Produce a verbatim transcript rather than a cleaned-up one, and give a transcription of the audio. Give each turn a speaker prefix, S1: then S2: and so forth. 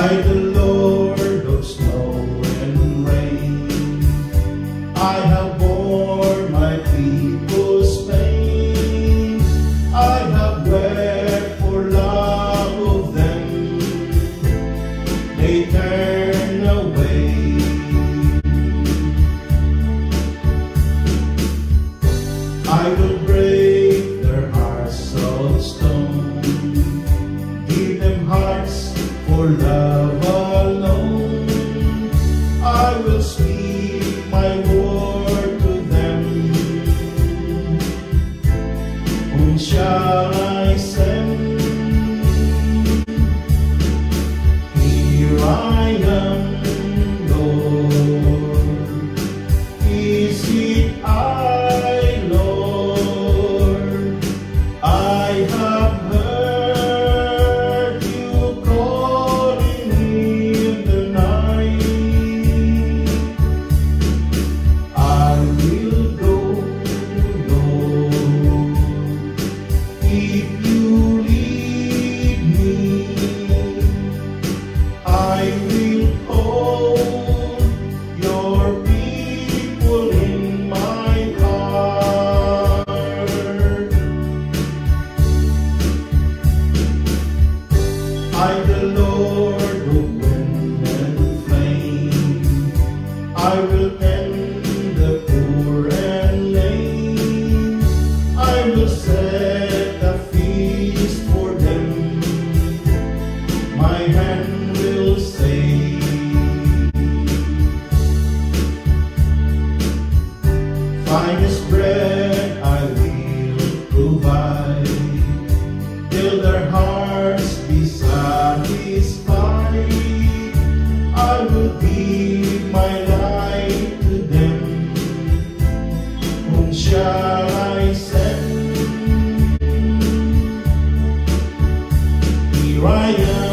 S1: I, the Lord of snow and rain, I have borne my people's pain. I have wept for love of them. They turn away. I will break their hearts of stone, give them hearts for love alone. I will speak my word to them. Whom shall I send? Here I am, Lord. Is it I, Lord? I have heard you calling me in the night. I will go, Lord, if you lead me. I will hold your people in my heart. I, the Lord of wind and flame, I will tend the poor and lame. I will set a feast for them. My hand will save. Finest bread I will provide, till their hearts be satisfied. I will give my life to them. Whom shall I send? Here I am.